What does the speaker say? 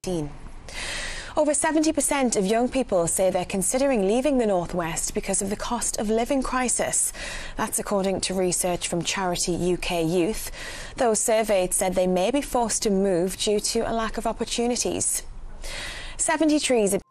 2016. Over 70% of young people say they're considering leaving the Northwest because of the cost of living crisis. That's according to research from charity UK Youth. Those surveyed said they may be forced to move due to a lack of opportunities. 70 trees